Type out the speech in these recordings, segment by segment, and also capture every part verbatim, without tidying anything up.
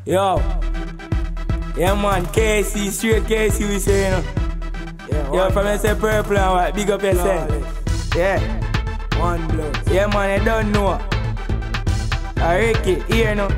Yo. Yeah man, K C, straight K C we say, you know. Yeah, yo, from me say purple and white, big up yourself. Yeah. One blood. Yeah man, you don't know. I Ricky, here no.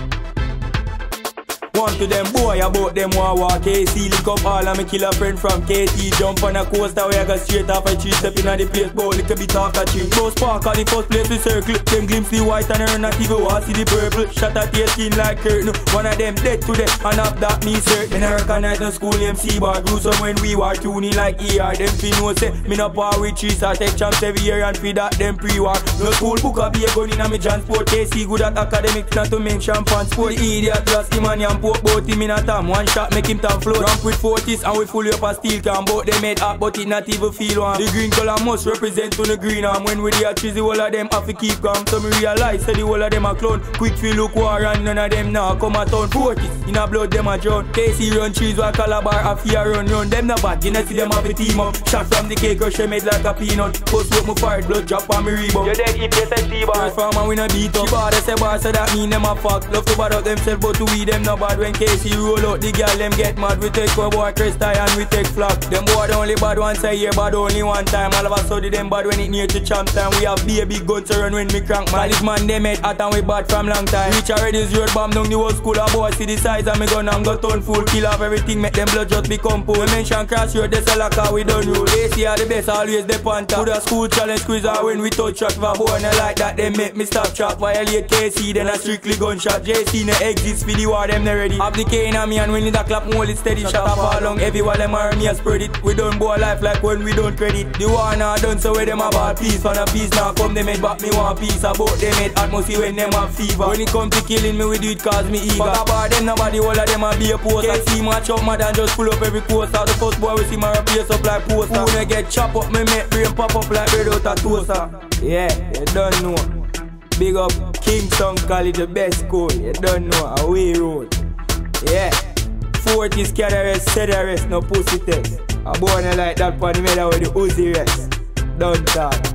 One to them boy about them war war K C lick up all of me kill a friend from K T. Jump on a coaster where I go straight off a tree. Step in the place, bow lick a bit off a tree. Close park at the first place we circle. Them glimpse the white and her not even want see the purple. Shot at your skin like curtain. One of them dead to death and up that me certain. I recognize the school M C bar gruesome when we were tuning like E R. Them fi know say me no power with trees. I take champs every year and feed that them pre-war. No school book a be a gun in a me transport. K C good at academics not to mention pan sport. The idiot just him and yam both him in a time, one shot make him time float. Ramp with forties and we fully up a steel can. Both they made up but it not even feel one. The green color must represent to the green arm. When we the trees the whole of them have to keep calm. So me realize say the whole of them a clown. Quick feel look war and none of them now come a town. Forties in a blood them a drown. K C run trees while Calabar a fear run run. Them not bad, you know see them have a team up. Shot from the cake crush made like a peanut. Post with my fire blood drop on me rebound. You dead if you say T-bar. From and we no beat up. Bar they say bar so that mean them a fuck. Love to bad out themselves but to we them no bad. When K C roll out the girl them get mad. We take a boy crest and we take flop. Them boy the only bad once a year, bad only one time. All of a sudden them bad when it near to champ time. We have baby guns to run when me crank man. This man them head hot and we bad from long time. Reach already this road bomb down the whole school. A boy see the size of me gun and go turn full. Kill off everything make them blood just become poor. We mention cross road they sell a car we done roll. A C are the best always the panther. Put a school challenge quiz or when we touch track. If a boy no like that they make me stop track. Violate K C then a strictly gunshot. J C no exist for the war them no ready. Have the K in a me and when it a clap hold it steady. Shut up all long every while them army a spread it. We don't boy life like when we don't credit. The war now done so where them about peace. On a peace now come they made back me want peace. About them made atmosphere when them have fever. When it come to killing me we do it cause me eager. Fuck about them nobody all of them a be a poster. K C match up mad and just pull up every coaster. The first boy we see my replace up like poster. When I get chop up me make brain pop up like bread out a toaster. Yeah, you don't know. Big up Kingston College the best school. You don't know away road. Yeah. forties carry rest, said the rest, no pussy text. A boy no like that for the middle with the Uzi rest. Don't talk.